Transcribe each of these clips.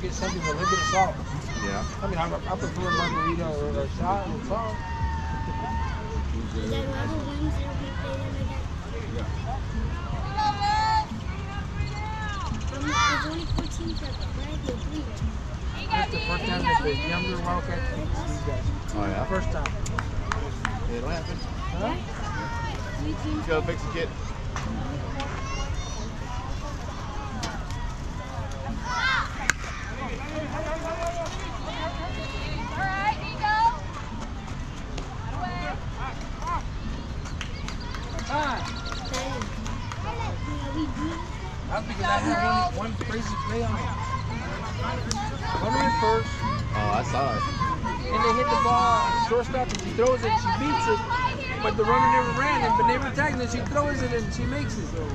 get something with a little bit of salt. Yeah. I mean, I prefer a margarita or a shot with salt. That's the first time that the younger Wildcats beat these guys. Oh, yeah? First time. It'll happen. Huh? Go fix the kid. That's because I had one crazy play on it. Runner in first. Oh, I saw it. And they hit the ball, shortstop, and she throws it, she beats it. But the runner never ran it, but never tagged it. She throws it and she makes it. So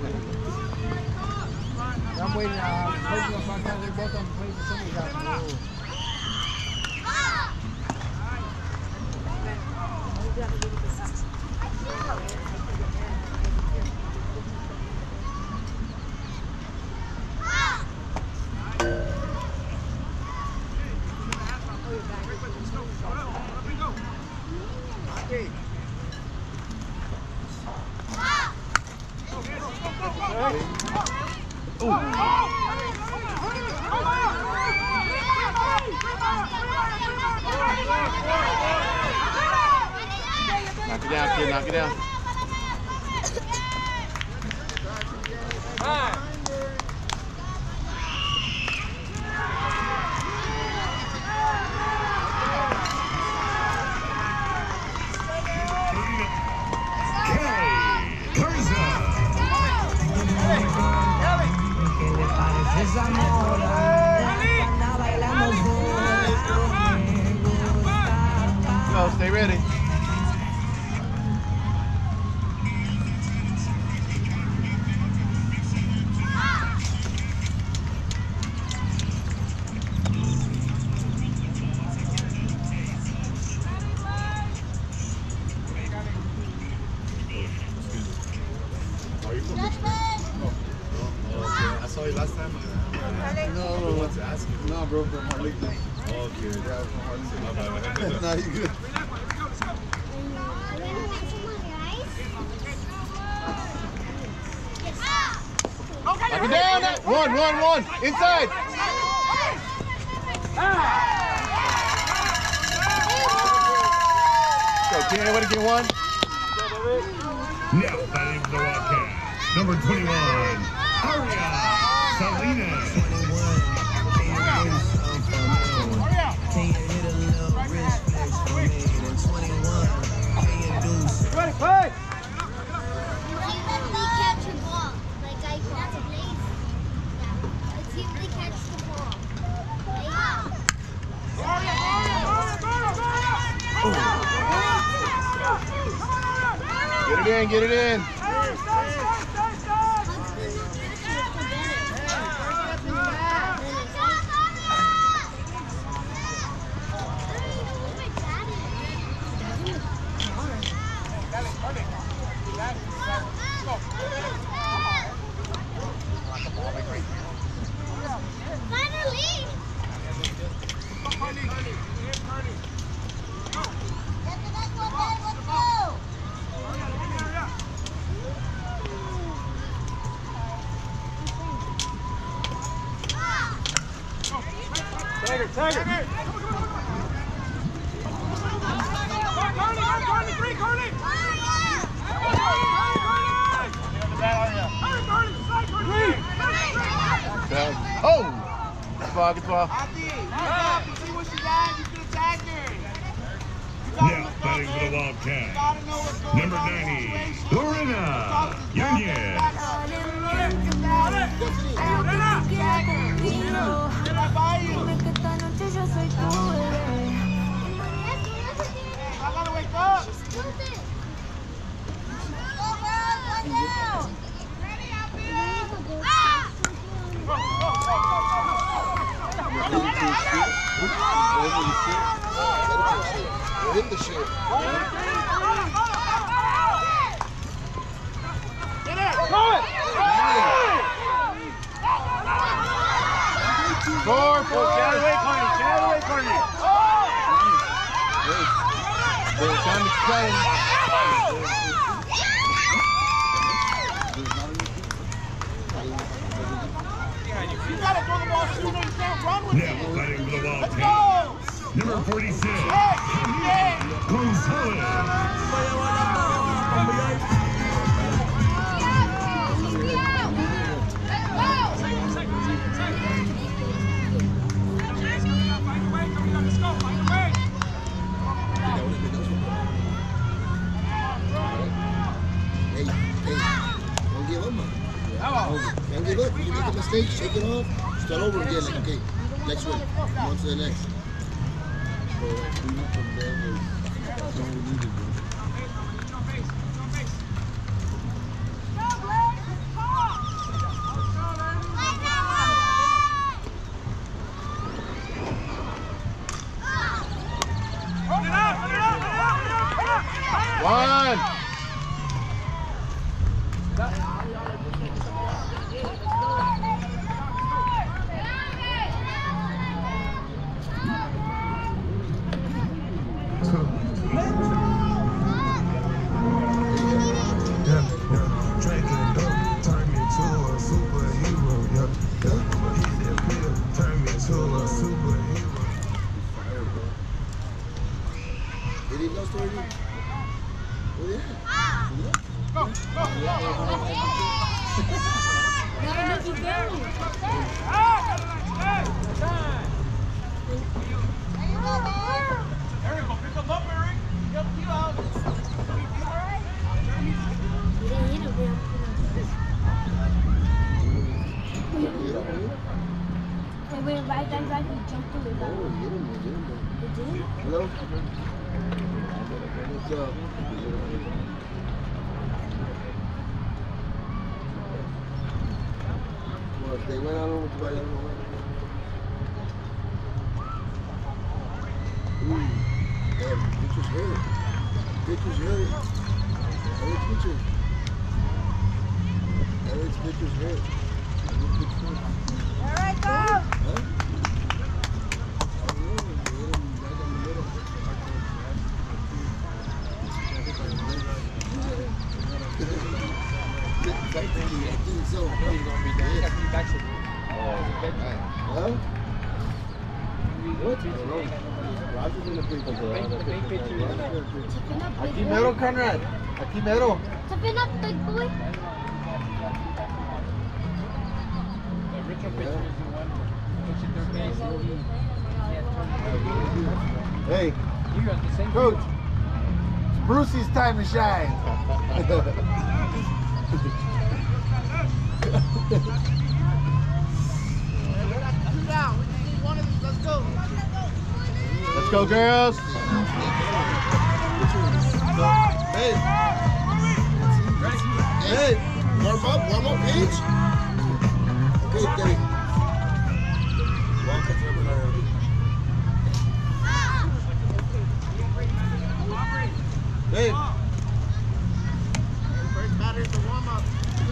I'm waiting. Sometimes they're both on the plate for somebody got Knock it down, kid. Knock it down. Go, stay ready. I saw you last time. No, what's asking? No, bro, from Harlingen. Oh, okay. Yeah, from Harlingen. No, you good. Knock it down. One. Inside. Go, Tina. Everybody get one. Now batting for the Wildcats, number 21, Aria Salinas. Hey! Get it in. Tiger! Oh! Good ball. See what she got? You could have tagged her. Now batting for the Wildcats, number 90, Lorena Yanez. I gotta wake up. Hit the shit. Get it! Go it! Four. Get out of the way, Carney. Get out of the way, Carney. Hey, time to explain. You gotta throw the ball sooner. You can't run with Now it. fighting for the ball Let's team. go. Number 46, Hey, Gonzalez. Hey, don't give up, man. Don't give up. You make a mistake, shake it off, start over again. Like, okay, next one. On to the next. So, from there was that's all we needed, bro. One. Did he lost already? Oh, yeah. Hello? What's up? Well, they went out on the Pitcher's hurt. Pitcher's hurt. Eric's pitcher. Eric's pitcher's hurt. all right, go. Huh? I don't know. They hit him right down the middle. Practically, I think so. He's gonna be down. He's got to be back to Huh? What? I don't know. Roger's in the paper. the big picture. Aquí mero, Conrad. Aquí mero. Tipping up, big boy. The Richard pitcher is the one who pitched third base. He Hey, you got the same Coach. It's Brucey's time to shine. Let's go, girls. Hey. Hey, warm up, Paige. Okay, Kenny. Hey. First batter is the warm up.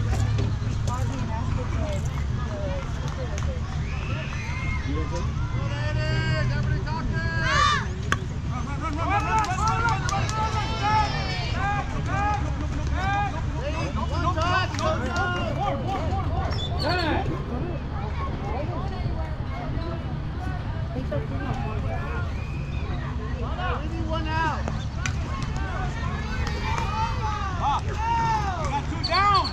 One out. Two down.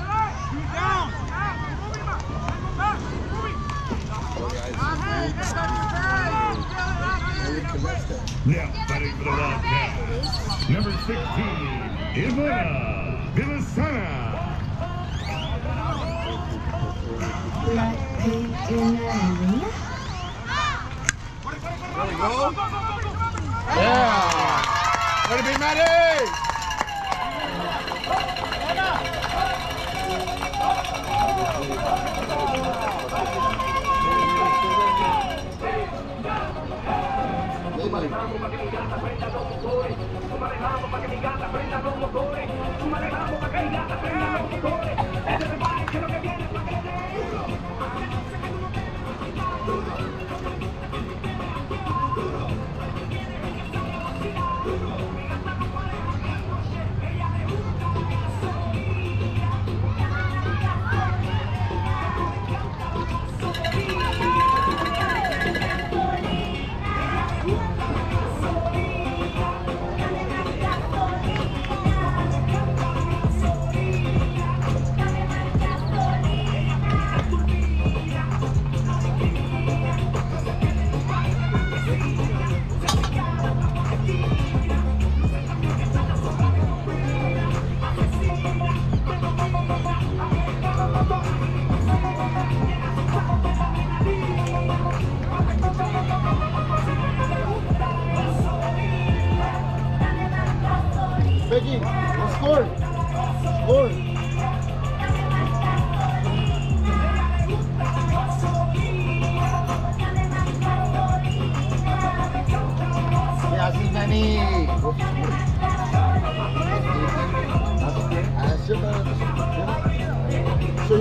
Now fighting for the Wildcats. Number 16, Ivana Vilasana. Yeah. Way to be Maddie.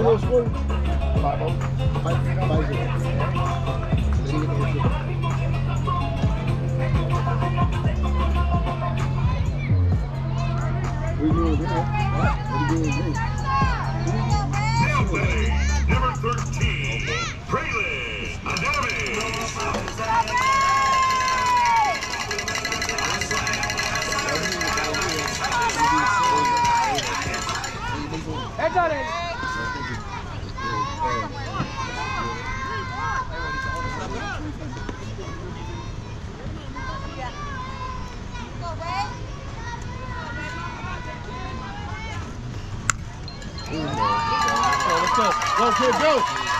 your score? 5-0. 5-0. What are you doing there? What are you doing there? Now playing number 13, Braylon Adams. Échale. Let's go. Go, kid, go.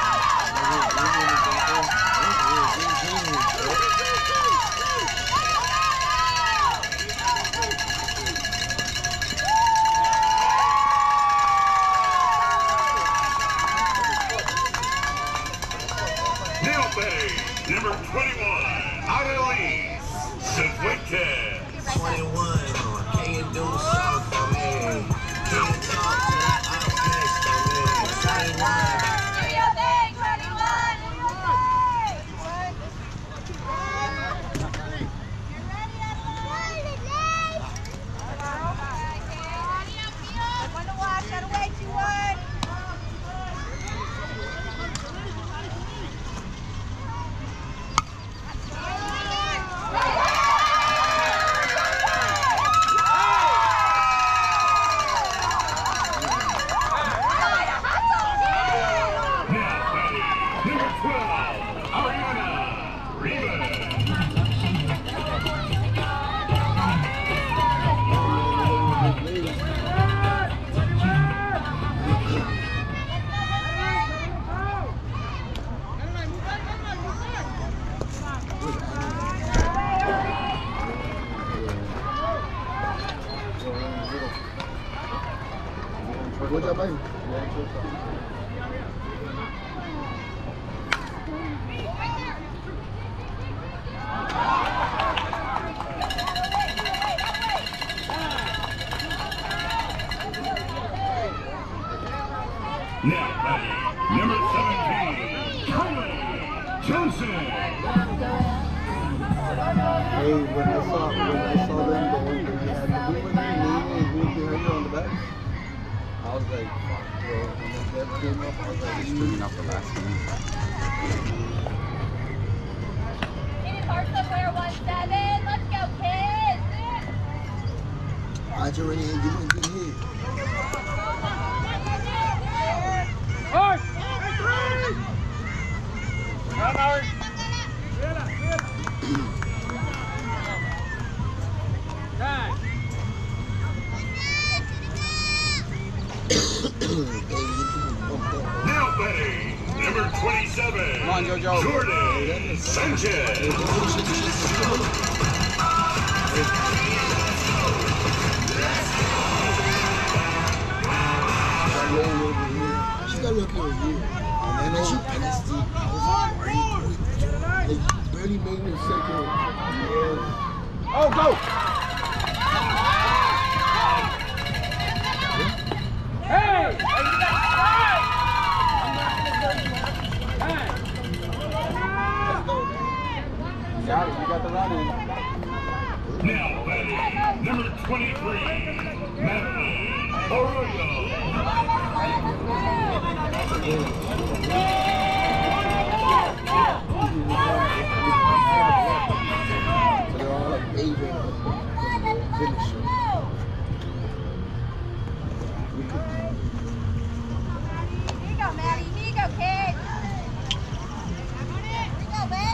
Now playing number 21, Adelis Cifuentes. 21, can you do something for me? Can you talk to that outfit for me? 21. Do your thing, 21. One to watch, gotta wait, 2-1. Good job, baby. Now playing number 17, Carly Johnson. Hey, when I saw them, they had the blue one and green behind her on the back. I was like, fuck, bro. When that came up, I was like, he's bringing up the last game. Any parts somewhere, 1-7. Let's go, kids. I already ain't getting a good hit. Mark! Come, Howard. Time. Now playing number 27, Come on, JoJo. Jordan Sanchez. She got lucky over here. And then she passed it. I was like, they barely made me second. Oh, go. Hey! You got it. You got the run in. Now playing number 23, Madeline Arroyo. So they're all like Asian finisher. Here you go, Maddie. Here you go, kid. Here you go, man.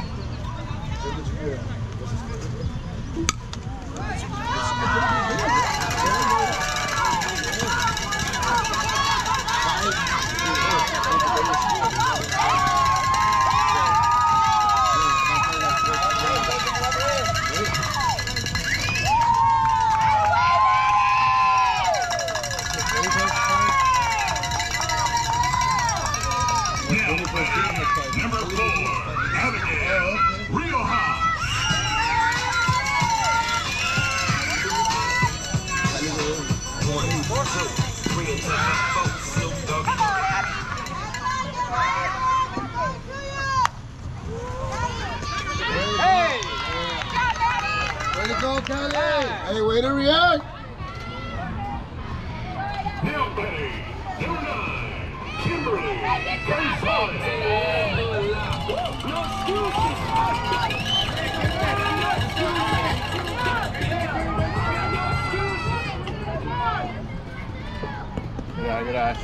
go, Kelly. Hey, way to react. Now batting, number 9, Kimberly Gonzalez. Yeah, good eye.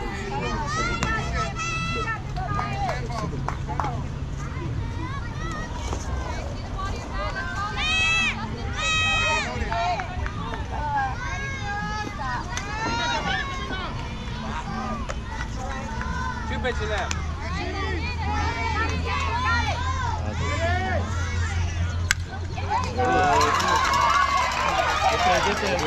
Two pitches left. Get there.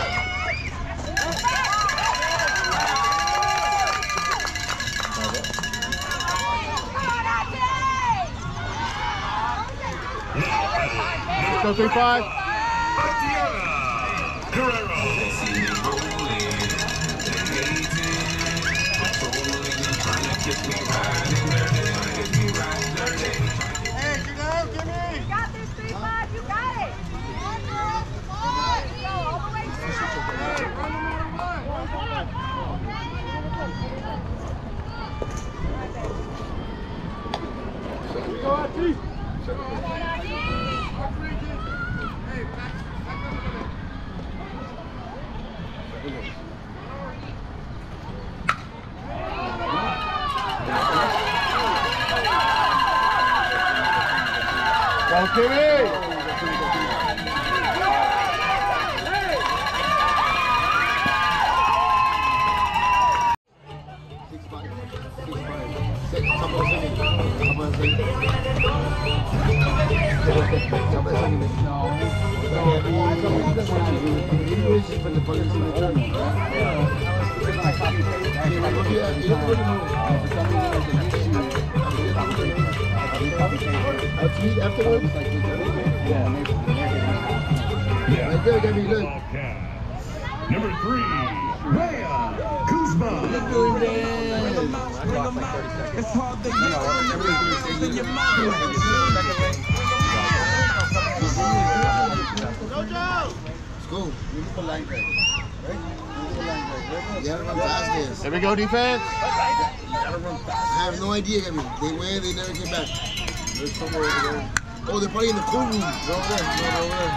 Go 3-5. Guerrero. Go, Kimmy! Afterwards? Yeah. Right there, Gabby, look. Number 3, Rhea Kuzma. Let's go. You gotta run fast this. There we go, defense. I have no idea, Gabby. They went, they never came back. There's somewhere over there. Oh, they're probably in the cool room. They're over there. They're over there.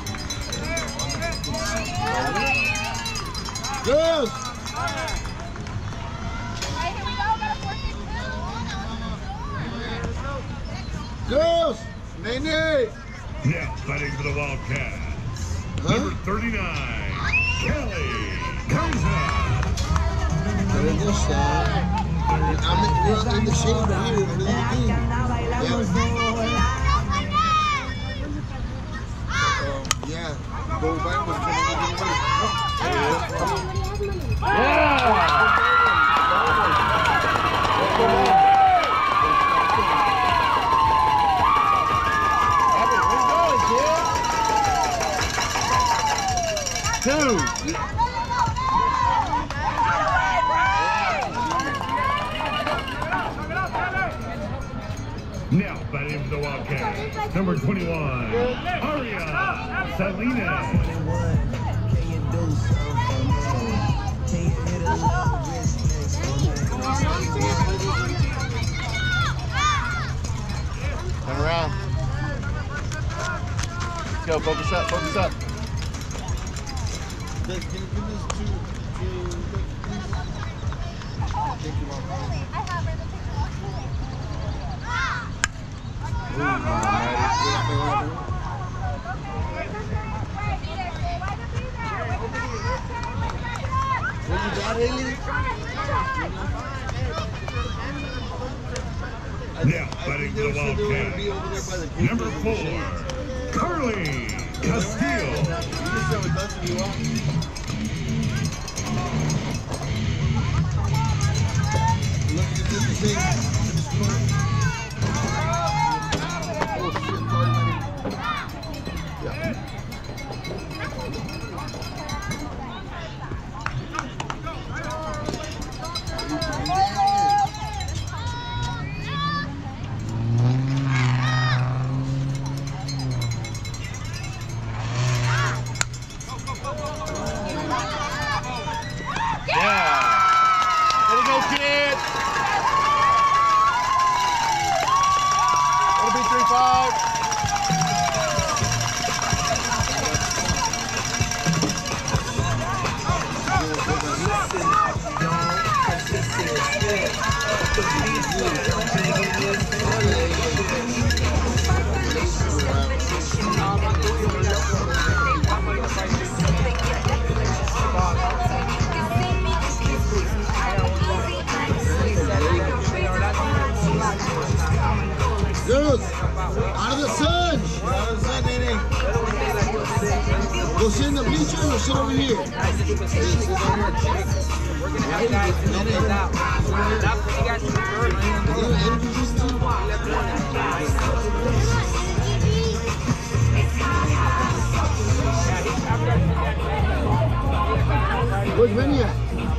Girls! Girls! Nene! Now batting for the Wildcats. Number 39, Kelly Garza. We're in the shade over here. We're in the team. Yeah. Go back with Now batting for the Wildcats. Number 21, Aria Salinas. Turn around. Let's go, focus up, focus up. Now batting for the Wildcats. Number 4, Carly Castillo. 3-5. Girls, out of the sun. Out of the sun, Nene. Go sit in the bleachers or sit over here. We're gonna have guys help us out. That's what you guys do first. Where's Benny at?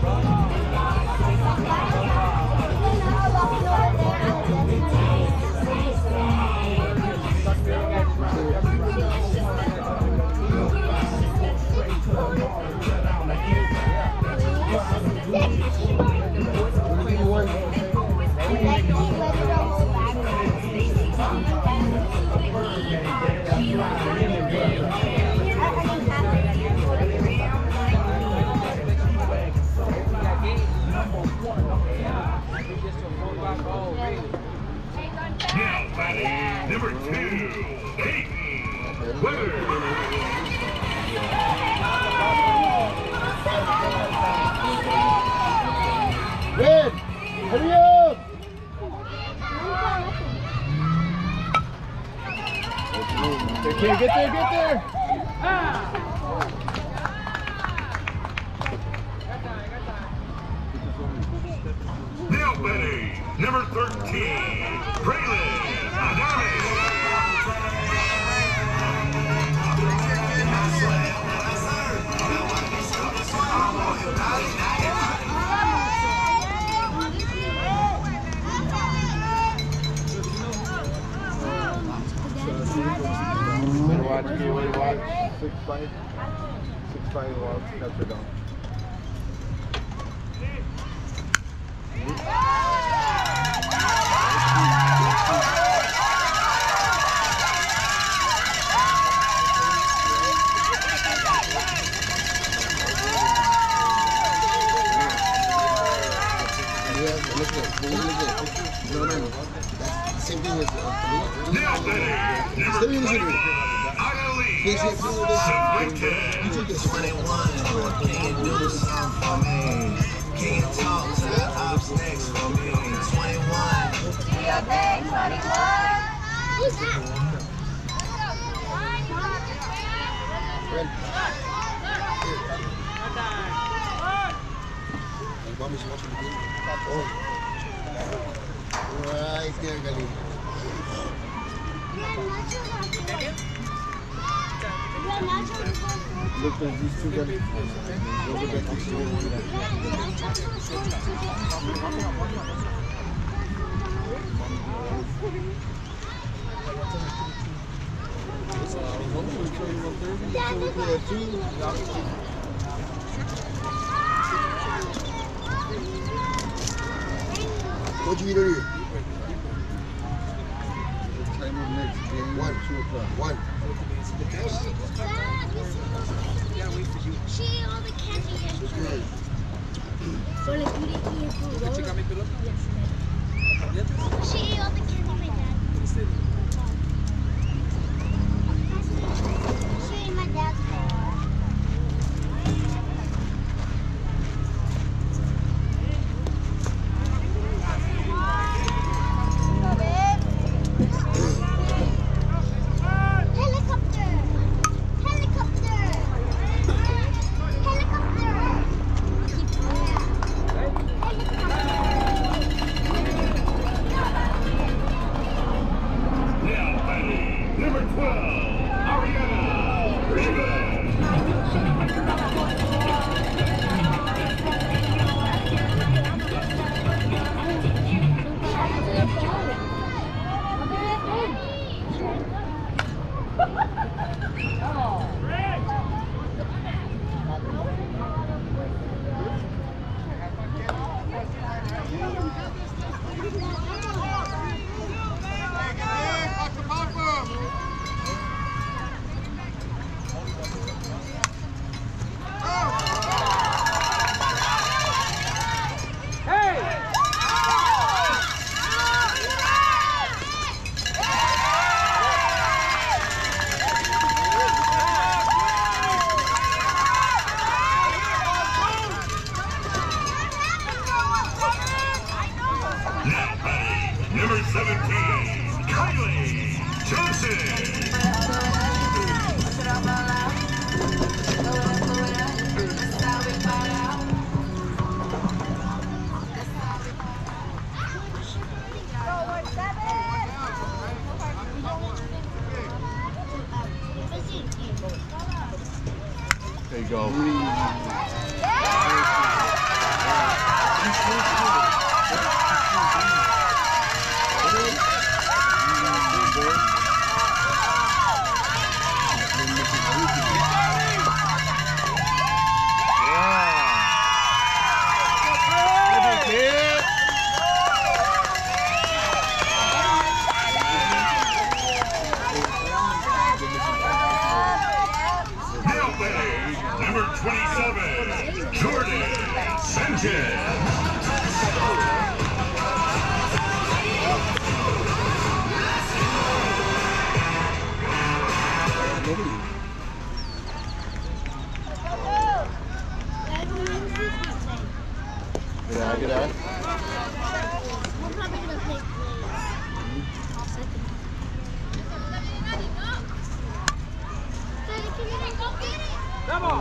Now batting number 2, Peyton Weber. Red, hurry up! Okay, get there, get there. Now batting number 13, Braylon Adame. Way to watch. 6-5. 6-5 wild. That's it down. Same thing as Now batting number 21, Ali Sabrita. you take this. 21, can you do something for me? Can you talk to the ops next for me? 21. Yeah, thanks, 21. Who's that? Mommy's watching the game. Oh. Right there, Gali. Look at these two guys. Look at these two. What'd you eat earlier? Time of next game. 1, 2 o'clock. 1. She ate all the candy yesterday. So like you didn't eat food. Yes. She ate all the candy, my dad. She ate my dad's car. There you go. Number 27, Jordan Sanchez. Good eye. We're probably gonna play second. Come on.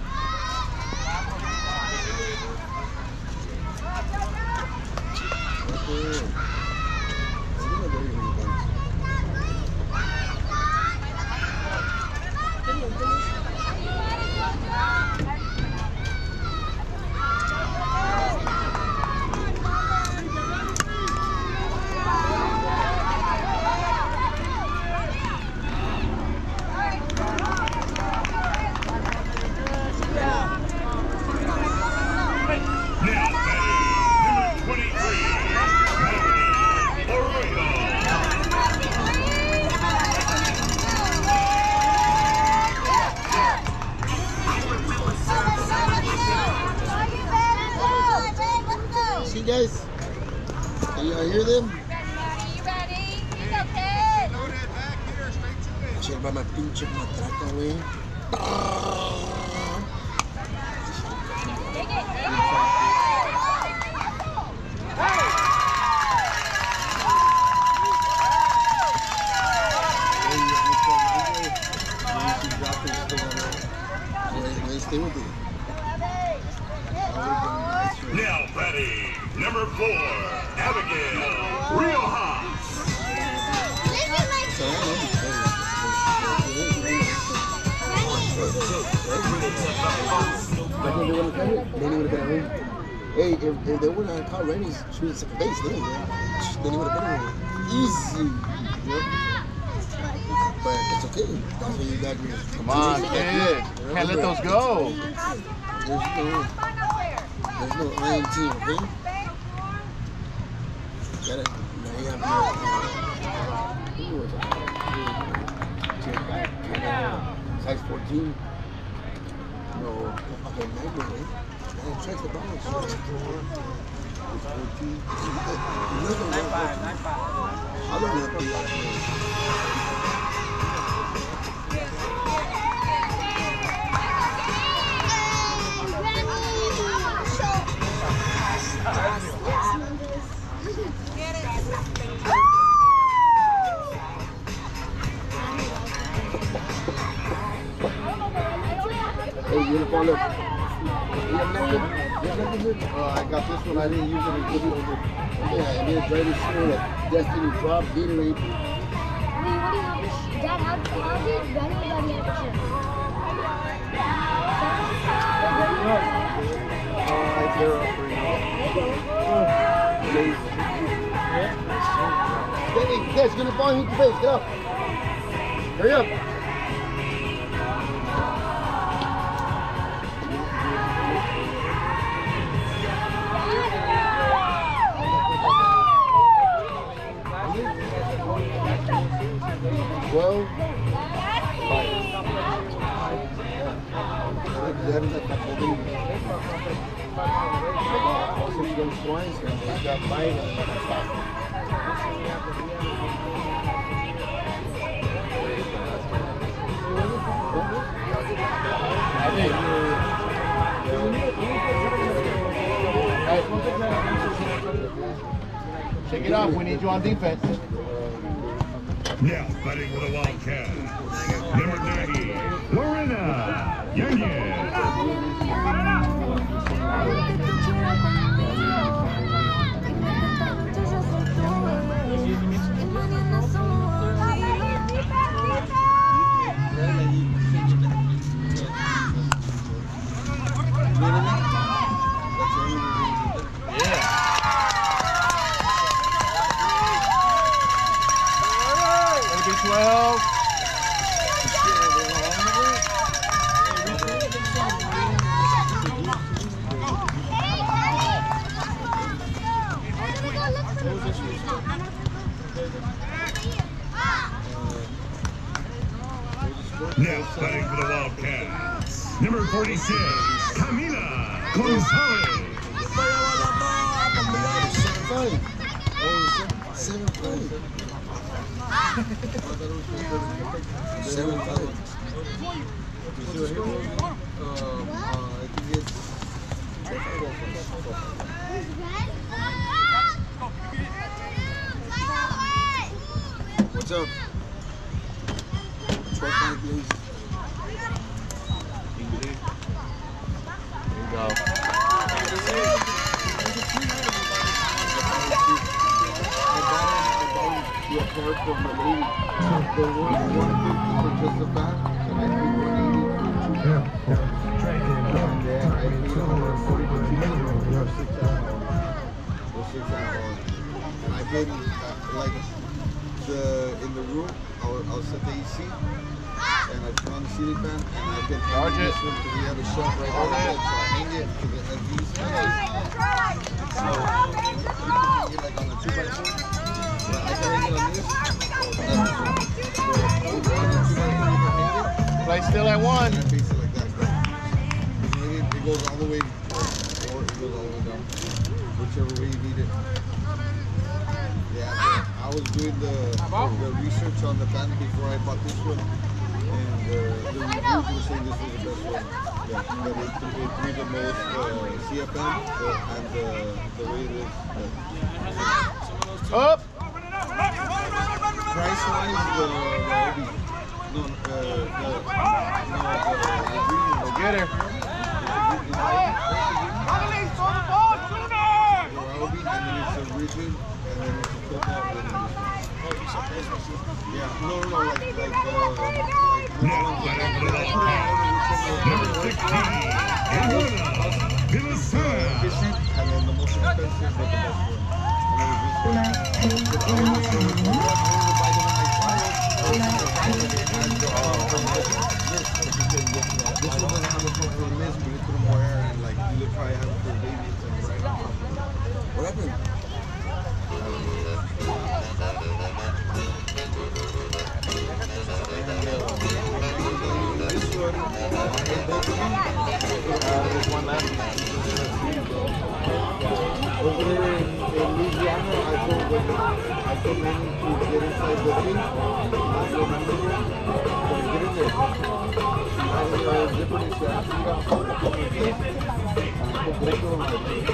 See guys? Can y'all hear them? You ready? You go, kid. Check by my pinche matraca, güey. Take it, take it. Stay with it. Now ready, number 4, Abigail Riojas. Hey, if they would have caught Randy shooting second base, then he would have been easy. But it's okay. That's when you got your. Come on, kid. Can't let those go. There's no INT, okay? Got it. Now you have size 14. No, okay, maybe. And check the balance. 14. 9.5. I don't know. Hey, uniform, look. You have nothing? You have nothing here? I got this one. I didn't use it. It's over. Yeah, and then Brady Stewart at Destiny Drop Gatorade. Dad, how did Benny have a shirt? Right there up Hey, guys, you're gonna fall and hit your face. Get up. Hurry up. Well, Shake it off. We need you on defense. Now fighting with a Wildcat. Number 90, Lorena Yanez. Now fighting for the Wildcats. Number 46, Camila Gonzalez. 7-5. 7-5. What's up? 12-5, please. There you go. From a lady, they want 150 for just a bat, and I paid 180 for 2 bats. Yeah, I paid 140 for 2 bats. 6 hours. And I paid like in the room. I'll set the AC, and I turn on the ceiling fan, and I can charge this one because we have a shelf right over there, so I hang it because it has these fans. So you can get like on the 2x2. I can hang it on this. Play still at 1. And I face it like that. It goes all the way, or it goes all the way down. Whichever way you need it. Yeah, I was doing the research on the band before I bought this one. And the reviews were saying this was the best one. Yeah, but it threw the most CFM and the way it is. Up! Price-wise, the Obi. No, Go get her. Obi, and then it's a rigid, and then it's a football. Yeah, no, like Number 16, Eduardo Villasana. and then the most expensive, but the best one. This one doesn't have a pump for the mist, but it's a little more air, and like you look probably have it for babies and right now. What happened? This one, there's one left. Over there in Louisiana, I told Manny to get inside the thing. I go manager, get in there. I had a zipper and said, I see that phone up on the face. And I put both of them on the face.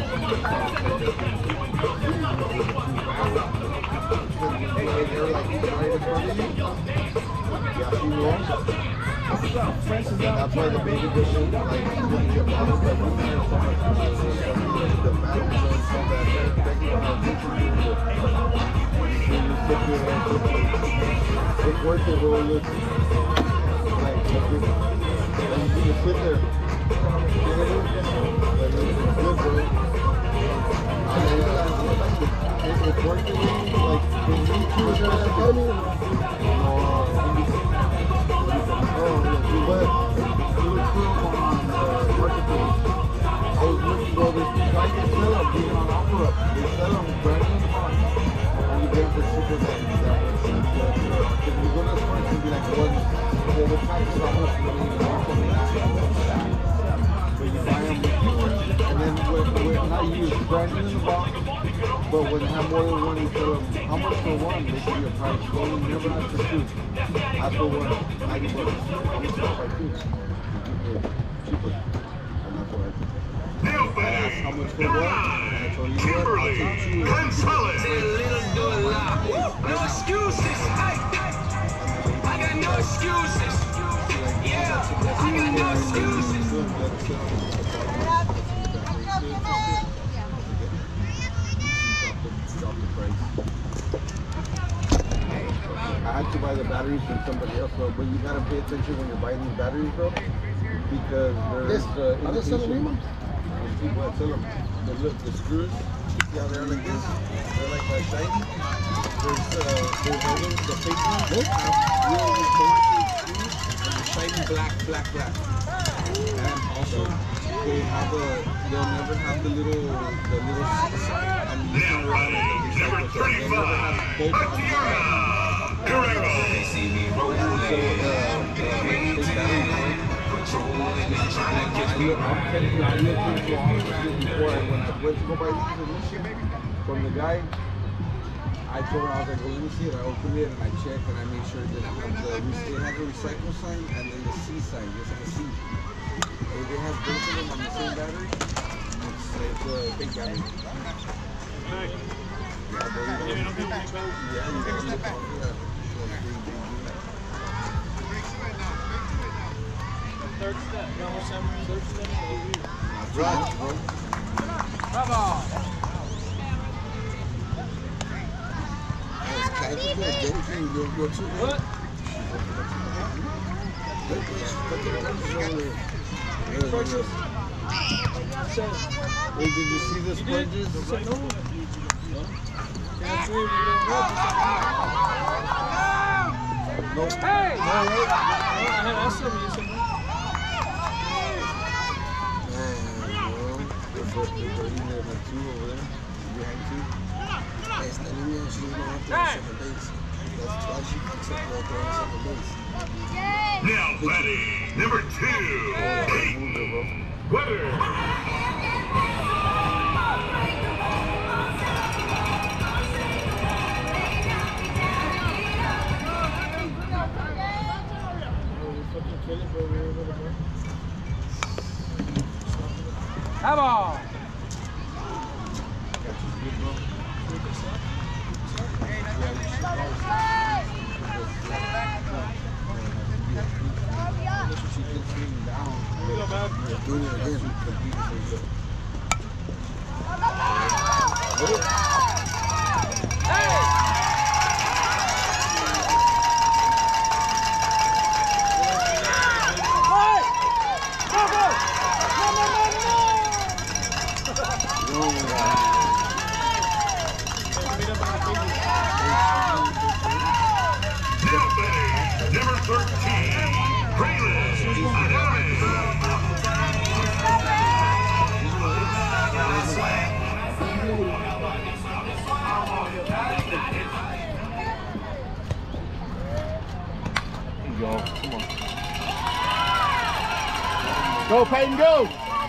They were like right in front of you. Yeah, she knows. That's why the baby doesn't like really get bothered by moving her so much. The batteries don't come back there. Becky will have attention to it. So you sit there and it's worth it, bro. Look. Like, you just sit there. You know what I mean? Like, it's good, bro. It's working, like, when you were there at but you look cool on Marketplace. I was looking for this guy can sell them, even on OfferUp. They sell them brand new, and you get them for cheaper than that. Because when you go to the store, it's be like one. The price is almost but you buy them, and then when not used, brand new in the box. But when they have more than one, you tell them how much for one. They give you a price. Don't never ask for two. Ask for one. $90. How much for two? Cheaper. And that's what I do. Nobody. How much for what? I told you what, I'll Kimberly take 2. Gonzalez. No excuses. I got no excuses. Yeah, I got no excuses. I had to buy the batteries from somebody else, bro. But you gotta pay attention when you're buying these batteries, bro, because there's indication. People that sell them, the screws. See how they're like this? They're like shiny. There's the fake ones. They have real screws and the shiny black. And also they'll never have the little C sign, and you can run it. Number 35. Guerrero. From the guy, I told her, I was like, well, let me see it. I opened it and I checked and I made sure that it had the recycle sign and then the C sign, just like a C. If they have both of them on the same battery, it's a big battery. Yeah, but you got Third step. Third step. right, bro. Bravo. What? Hey, did you see the sponges? No. Hey! I had asked him, you said no. Now batting, number 2, Peyton Weber. Have on. Number 13, Braylon Adame. Go, come on. Go, Peyton, go!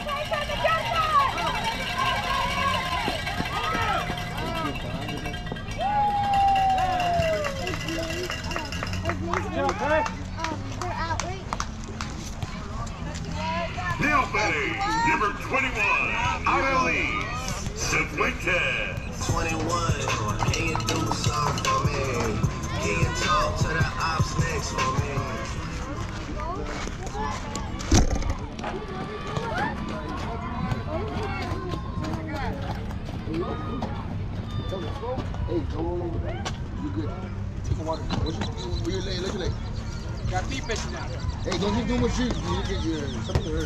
Now batting, number 21, Annalise Cifuentes. 21, can you do something for me? Can you talk to the ops next for me? Hey, come on over there. You good. Take a water. Where your leg? Look your leg. Got deep pitch now. Hey, don't get too much juice. You get your something hurt.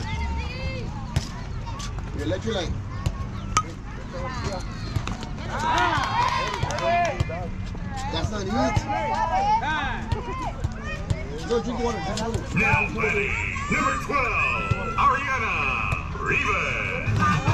Your electrolyte. That's not it. Go drink water. Now batting, number 12, Ariana Rivas.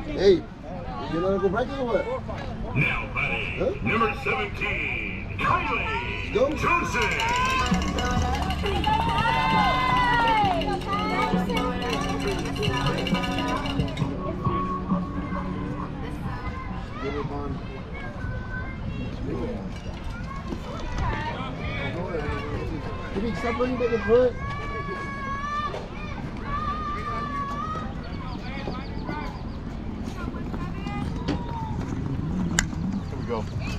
Hey, you gonna go break it or what? Now batting, number 17, Kylie Go. Johnson. Give it on. Jimmy, stop running back and forth. Here we go.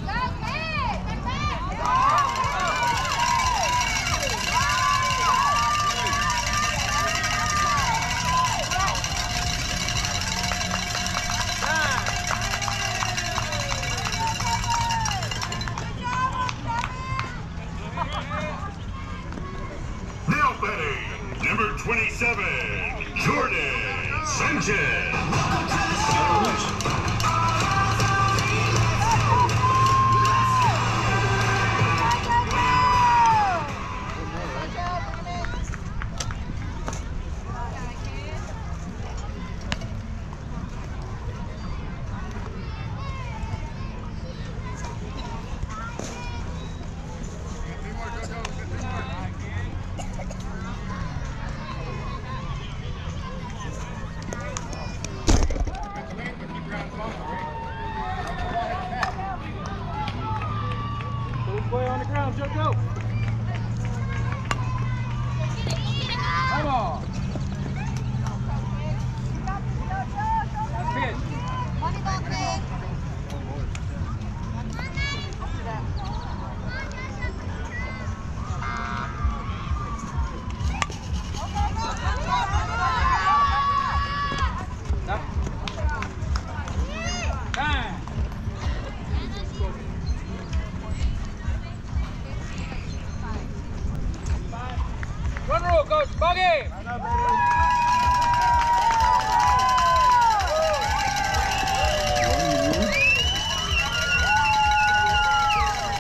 Now batting, number 27, Jordan Sanchez. Play on the ground, JoJo. Come on. Pitch. Time. Run rule, coach. Ball game.